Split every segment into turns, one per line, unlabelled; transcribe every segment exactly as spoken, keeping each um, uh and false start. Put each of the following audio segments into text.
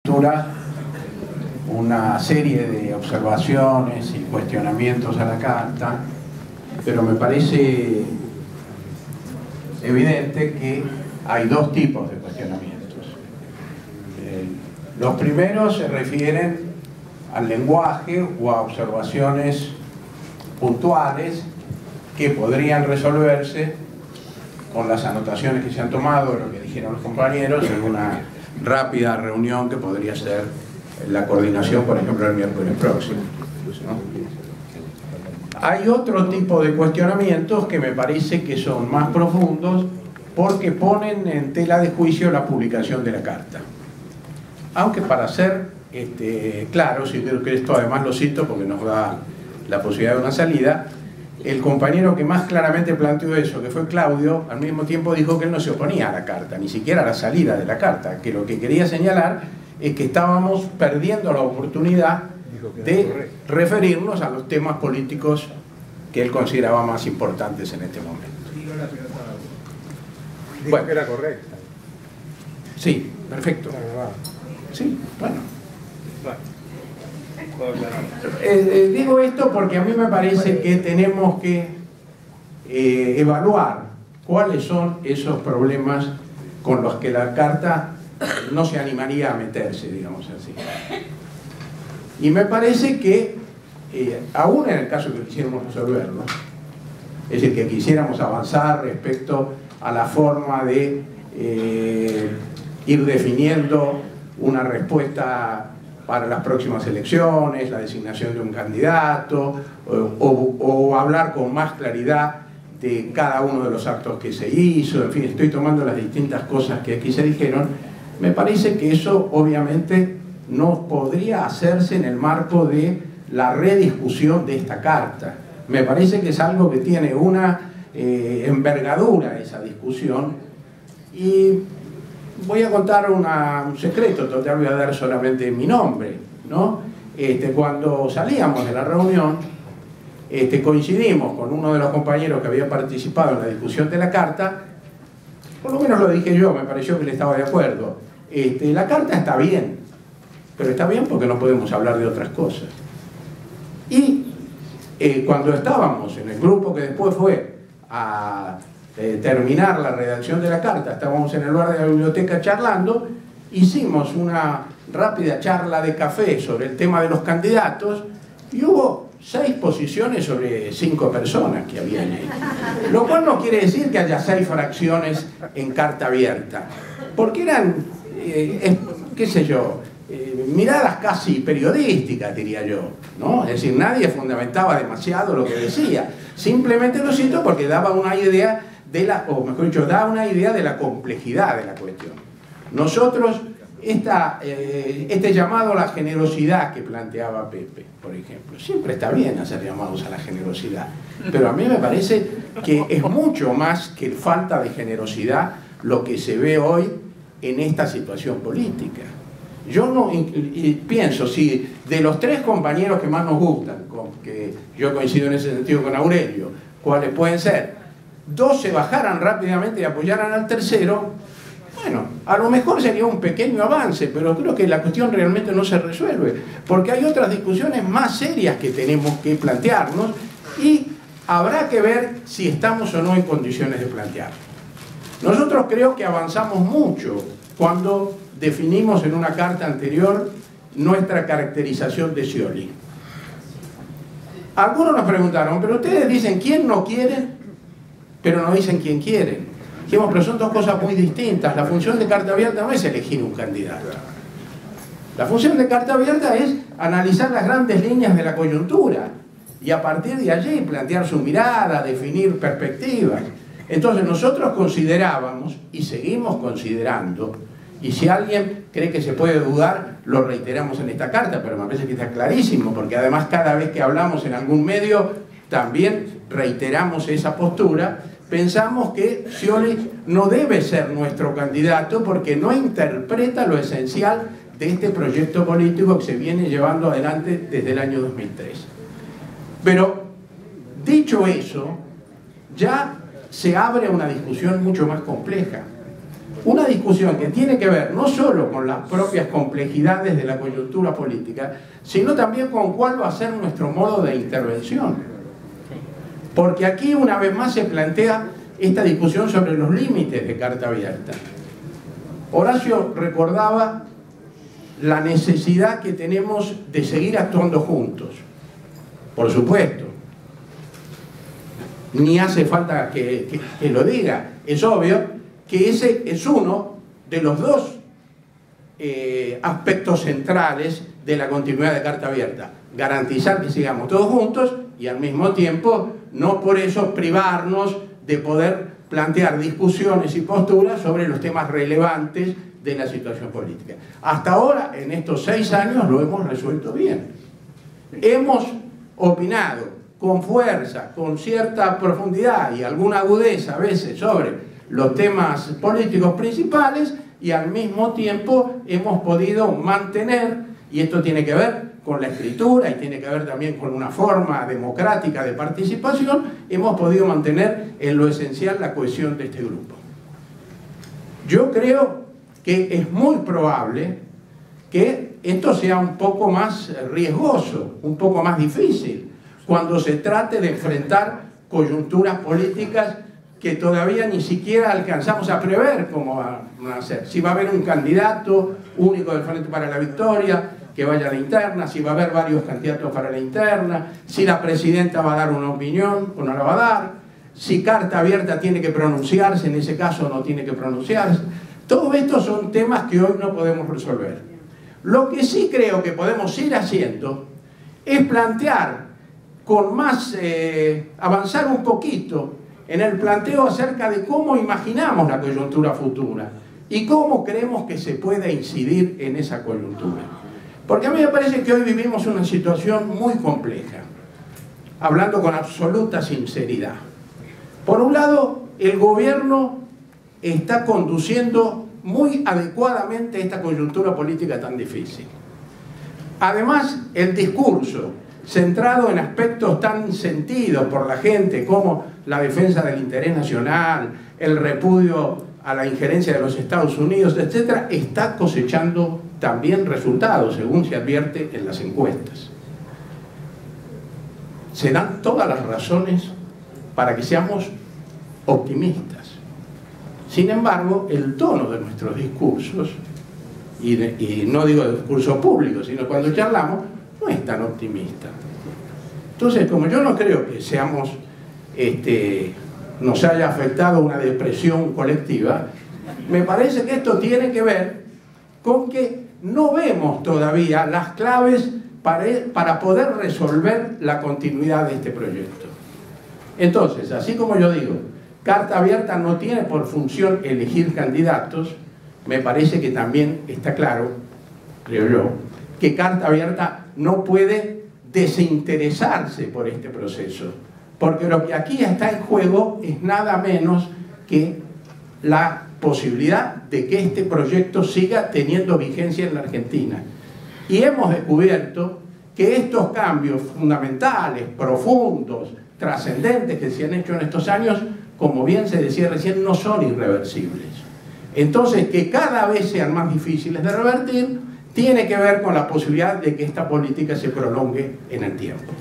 una serie de observaciones y cuestionamientos a la carta, pero me parece evidente que hay dos tipos de cuestionamientos. Eh, los primeros se refieren al lenguaje o a observaciones puntuales que podrían resolverse con las anotaciones que se han tomado, lo que dijeron los compañeros, en una rápida reunión que podría ser la coordinación, por ejemplo, el miércoles próximo, ¿no? Hay otro tipo de cuestionamientos que me parece que son más profundos porque ponen en tela de juicio la publicación de la carta. Aunque para ser este, claros, y creo que esto además lo cito porque nos da la posibilidad de una salida, el compañero que más claramente planteó eso, que fue Claudio, al mismo tiempo dijo que él no se oponía a la carta, ni siquiera a la salida de la carta, que lo que quería señalar es que estábamos perdiendo la oportunidad de referirnos a los temas políticos que él consideraba más importantes en este momento.
Dijo
bueno,
que era correcta.
Sí, perfecto. Sí, bueno. Eh, eh, digo esto porque a mí me parece que tenemos que eh, evaluar cuáles son esos problemas con los que la carta no se animaría a meterse, digamos así. Y me parece que, eh, aún en el caso que quisiéramos resolverlo, es decir, que quisiéramos avanzar respecto a la forma de eh, ir definiendo una respuesta para las próximas elecciones, la designación de un candidato, o, o, o hablar con más claridad de cada uno de los actos que se hizo, en fin, estoy tomando las distintas cosas que aquí se dijeron. Me parece que eso obviamente no podría hacerse en el marco de la rediscusión de esta carta. Me parece que es algo que tiene una eh, envergadura esa discusión, y voy a contar una, un secreto, total voy a dar solamente mi nombre, ¿no? Este, cuando salíamos de la reunión, este, coincidimos con uno de los compañeros que había participado en la discusión de la carta, por lo menos lo dije yo, me pareció que él estaba de acuerdo. Este, la carta está bien, pero está bien porque no podemos hablar de otras cosas. Y eh, cuando estábamos en el grupo que después fue a Eh, terminar la redacción de la carta, estábamos en el bar de la biblioteca charlando, hicimos una rápida charla de café sobre el tema de los candidatos y hubo seis posiciones sobre cinco personas que habían ahí, lo cual no quiere decir que haya seis fracciones en carta abierta, porque eran eh, eh, qué sé yo, eh, miradas casi periodísticas, diría yo, ¿no? Es decir, nadie fundamentaba demasiado lo que decía, simplemente lo cito porque daba una idea de la, o mejor dicho, da una idea de la complejidad de la cuestión. Nosotros, esta, eh, este llamado a la generosidad que planteaba Pepe, por ejemplo, siempre está bien hacer llamados a la generosidad, pero a mí me parece que es mucho más que falta de generosidad lo que se ve hoy en esta situación política. Yo no y pienso, si de los tres compañeros que más nos gustan, con que yo coincido en ese sentido con Aurelio, ¿cuáles pueden ser? Dos se bajaran rápidamente y apoyaran al tercero, bueno, a lo mejor sería un pequeño avance, pero creo que la cuestión realmente no se resuelve, porque hay otras discusiones más serias que tenemos que plantearnos y habrá que ver si estamos o no en condiciones de plantearlo. Nosotros creo que avanzamos mucho cuando definimos en una carta anterior nuestra caracterización de Scioli. Algunos nos preguntaron, pero ustedes dicen quién no quieren, pero no dicen quién quieren. Dijimos, pero son dos cosas muy distintas. La función de carta abierta no es elegir un candidato. La función de carta abierta es analizar las grandes líneas de la coyuntura y a partir de allí plantear su mirada, definir perspectivas. Entonces nosotros considerábamos y seguimos considerando, y si alguien cree que se puede dudar, lo reiteramos en esta carta, pero me parece que está clarísimo, porque además cada vez que hablamos en algún medio también reiteramos esa postura. Pensamos que Scioli no debe ser nuestro candidato porque no interpreta lo esencial de este proyecto político que se viene llevando adelante desde el año dos mil tres. Pero, dicho eso, ya se abre una discusión mucho más compleja. Una discusión que tiene que ver no solo con las propias complejidades de la coyuntura política, sino también con cuál va a ser nuestro modo de intervención. Porque aquí una vez más se plantea esta discusión sobre los límites de carta abierta. Horacio recordaba la necesidad que tenemos de seguir actuando juntos. Por supuesto, ni hace falta que, que, que lo diga, es obvio que ese es uno de los dos eh, aspectos centrales de la continuidad de carta abierta. Garantizar que sigamos todos juntos y al mismo tiempo no por eso privarnos de poder plantear discusiones y posturas sobre los temas relevantes de la situación política. Hasta ahora, en estos seis años, lo hemos resuelto bien. Hemos opinado con fuerza, con cierta profundidad y alguna agudeza a veces sobre los temas políticos principales y al mismo tiempo hemos podido mantener, y esto tiene que ver con la escritura y tiene que ver también con una forma democrática de participación, hemos podido mantener en lo esencial la cohesión de este grupo. Yo creo que es muy probable que esto sea un poco más riesgoso, un poco más difícil, cuando se trate de enfrentar coyunturas políticas que todavía ni siquiera alcanzamos a prever cómo van a ser. Si va a haber un candidato único del Frente para la Victoria que vaya a la interna, si va a haber varios candidatos para la interna, si la presidenta va a dar una opinión o no la va a dar, si carta abierta tiene que pronunciarse, en ese caso no tiene que pronunciarse. Todos estos son temas que hoy no podemos resolver. Lo que sí creo que podemos ir haciendo es plantear con más, eh, avanzar un poquito en el planteo acerca de cómo imaginamos la coyuntura futura y cómo creemos que se puede incidir en esa coyuntura. Porque a mí me parece que hoy vivimos una situación muy compleja, hablando con absoluta sinceridad. Por un lado, el gobierno está conduciendo muy adecuadamente esta coyuntura política tan difícil. Además, el discurso centrado en aspectos tan sentidos por la gente como la defensa del interés nacional, el repudio a la injerencia de los Estados Unidos, etcétera, está cosechando también resultados, según se advierte en las encuestas. Se dan todas las razones para que seamos optimistas. Sin embargo, el tono de nuestros discursos, y, de, y no digo de discurso público, sino cuando charlamos, no es tan optimista. Entonces, como yo no creo que seamos, este, nos haya afectado una depresión colectiva, me parece que esto tiene que ver con que no vemos todavía las claves para, para poder resolver la continuidad de este proyecto. Entonces, así como yo digo, carta abierta no tiene por función elegir candidatos, me parece que también está claro, creo yo, que carta abierta no puede desinteresarse por este proceso, porque lo que aquí está en juego es nada menos que la posibilidad de que este proyecto siga teniendo vigencia en la Argentina. Y hemos descubierto que estos cambios fundamentales, profundos, trascendentes que se han hecho en estos años, como bien se decía recién, no son irreversibles. Entonces, que cada vez sean más difíciles de revertir, tiene que ver con la posibilidad de que esta política se prolongue en el tiempo.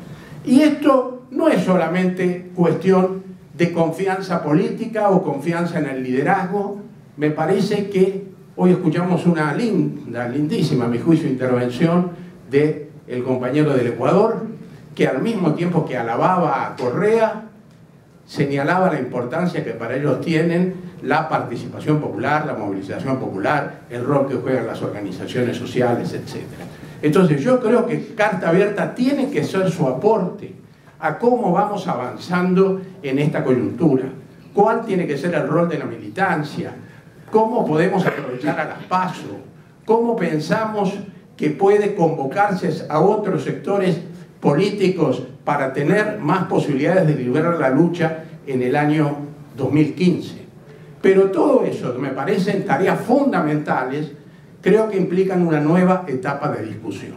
Y esto no es solamente cuestión de confianza política o confianza en el liderazgo. Me parece que hoy escuchamos una linda, lindísima, a mi juicio, intervención del compañero del Ecuador, que al mismo tiempo que alababa a Correa, señalaba la importancia que para ellos tienen la participación popular, la movilización popular, el rol que juegan las organizaciones sociales, etcétera. Entonces yo creo que carta abierta tiene que ser su aporte a cómo vamos avanzando en esta coyuntura, cuál tiene que ser el rol de la militancia, cómo podemos aprovechar a las PASO, cómo pensamos que puede convocarse a otros sectores políticos para tener más posibilidades de liberar la lucha en el año dos mil quince. Pero todo eso me parecen tareas fundamentales, creo que implican una nueva etapa de discusión.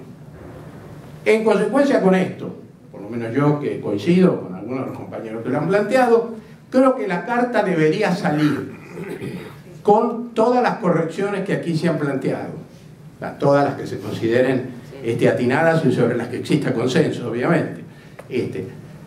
En consecuencia con esto, por lo menos yo que coincido con algunos de los compañeros que lo han planteado, creo que la carta debería salir con todas las correcciones que aquí se han planteado, todas las que se consideren este, atinadas y sobre las que exista consenso, obviamente. Este,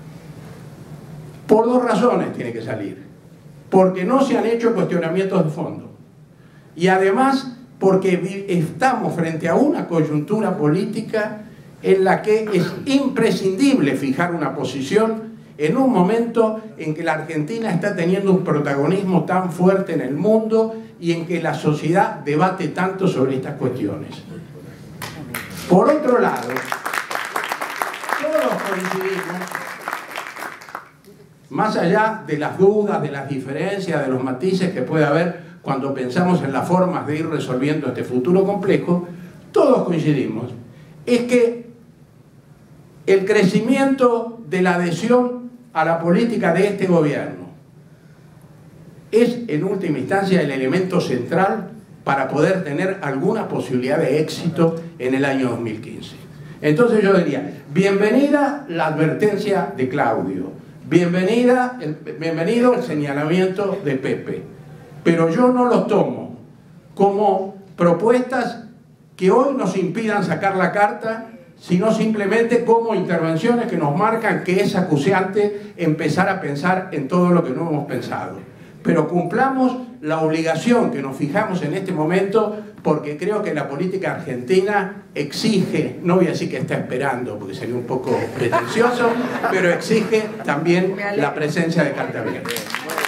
por dos razones tiene que salir: porque no se han hecho cuestionamientos de fondo, y además porque estamos frente a una coyuntura política en la que es imprescindible fijar una posición en un momento en que la Argentina está teniendo un protagonismo tan fuerte en el mundo y en que la sociedad debate tanto sobre estas cuestiones. Por otro lado, todos coincidimos, más allá de las dudas, de las diferencias, de los matices que puede haber cuando pensamos en las formas de ir resolviendo este futuro complejo, todos coincidimos, es que el crecimiento de la adhesión a la política de este gobierno es en última instancia el elemento central para poder tener alguna posibilidad de éxito en el año dos mil quince. Entonces yo diría, bienvenida la advertencia de Claudio, bienvenida el, bienvenido el señalamiento de Pepe, pero yo no los tomo como propuestas que hoy nos impidan sacar la carta, sino simplemente como intervenciones que nos marcan que es acuciante empezar a pensar en todo lo que no hemos pensado. Pero cumplamos la obligación que nos fijamos en este momento, porque creo que la política argentina exige, no voy a decir que está esperando, porque sería un poco pretencioso, pero exige también la presencia de carta abierta.